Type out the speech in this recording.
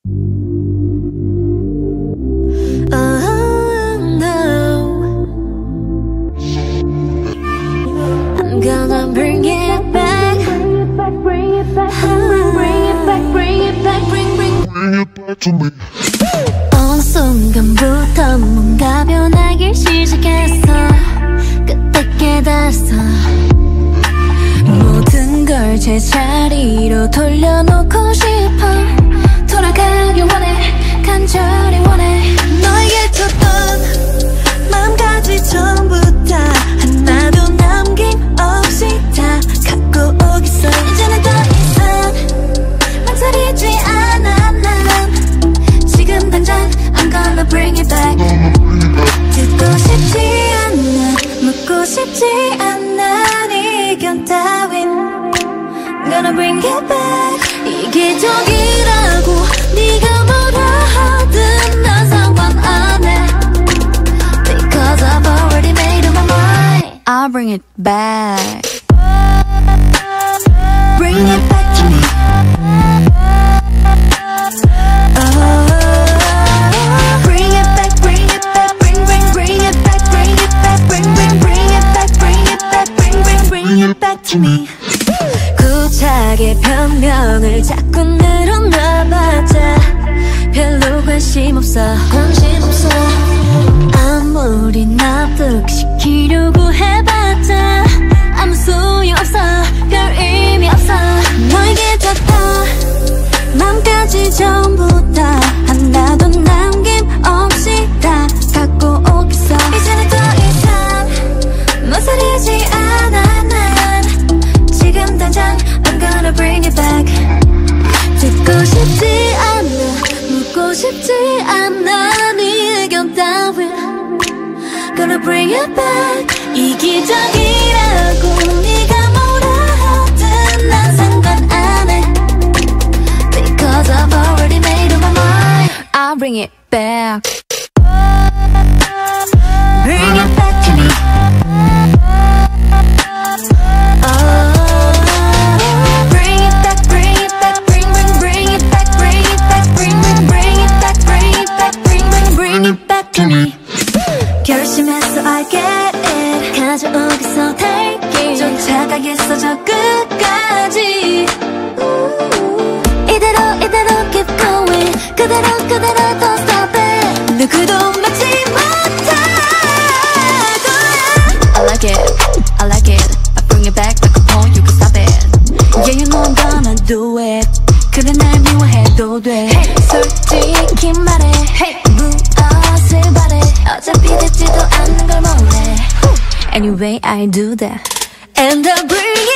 Gonna bring it back, bring it back, bring it back, bring it back, bring it back to me. 어느 순간부터 뭔가 변하기 시작했어. 그때 깨달았어. 모든 걸 제자리로 돌려놓고 싶어. 돌아가길 원해, 간절히 원해. 너에게 줬던 마음까지 전부 다 하나도 남김없이 다 갖고 오겠어. 이제는 더 이상 망설이지 않아. 난 지금 당장 I'm gonna bring it back. 듣고 싶지 않아, 묻고 싶지 않아. 네 견 따윈 Gonna bring it back. 이기적이라고 네가 뭐라 하든 난 상관 안 해. Because I've already made up my mind. I'll bring it back. Bring it back to me. Oh, bring it back, bring it back, bring it back, bring it back, bring it back, bring it back, bring it back to me. 구차게 변명을 자꾸 늘어놔봤자 별로 관심 없어. 아무리 납득시키려고 해봤자 아무 소용없어. 별 의미 없어. 너에게 줬던 맘까지 전부 다 하나도 남김없이 다 갖고 오겠어. 이제는 더 이상 망설이지 않아. 난 지금 당장 I'm gonna bring it back. 듣고 싶지 않아, 묻고 싶지 않아. 네 의견 따윈 Gonna bring it back. 이기적이라고 네가 뭐라 하든 난 상관 안 해. Because I've already made up my mind. I'll bring it back. Bring it back to me. Oh, bring it back, bring it back, bring it back, bring it back, bring it back, bring it back to me. 결심했어, I get it. 가져오겠어, take it. 쫓아가겠어, 저 끝까지. 이대로 keep going. 그대로 don't stop it. 누구도 막지 못할 거야. I like it, I bring it back like a phone, you can stop it. Yeah, you know I'm gonna do it. 그래 날 미워해도 돼. Hey, 솔직히 말해. Hey, 무엇을 바래. 어차피 듣지도 않는 걸 몰래. Anyway, I do that. And I bring it